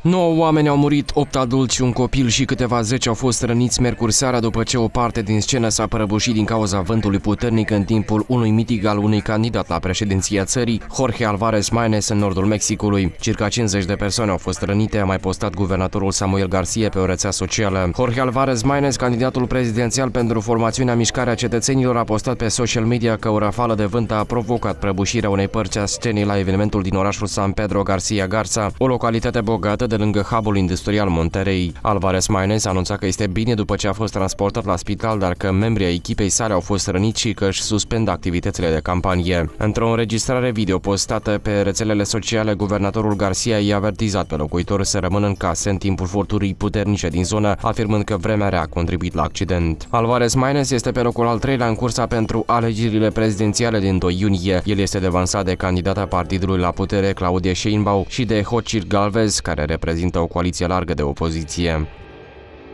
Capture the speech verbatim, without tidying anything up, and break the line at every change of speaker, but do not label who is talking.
nouă oameni au murit, opt adulți și un copil și câteva zeci au fost răniți miercuri seara după ce o parte din scenă s-a prăbușit din cauza vântului puternic în timpul unui miting al unui candidat la președinția țării, Jorge Alvarez Maínez, în nordul Mexicului. Circa cincizeci de persoane au fost rănite, a mai postat guvernatorul Samuel Garcia pe o rețea socială. Jorge Alvarez Maínez, candidatul prezidențial pentru formațiunea Mișcarea Cetățenilor, a postat pe social media că o rafală de vânt a provocat prăbușirea unei părți a scenei la evenimentul din orașul San Pedro Garcia Garza, o localitate bogată de lângă hub-ul industrial Monterrey. Alvarez Maínez anunța că este bine după ce a fost transportat la spital, dar că membrii ai echipei sale au fost răniți și că își suspendă activitățile de campanie. Într-o înregistrare video postată pe rețelele sociale, guvernatorul Garcia i-a avertizat pe locuitori să rămână în case în timpul furturii puternice din zonă, afirmând că vremea rea a contribuit la accident. Alvarez Maínez este pe locul al treilea în cursa pentru alegerile prezidențiale din doi iunie. El este devansat de candidata partidului la putere, Claudia Sheinbaum, și de Xochitl Gálvez, care reprezintă o coaliție largă de opoziție.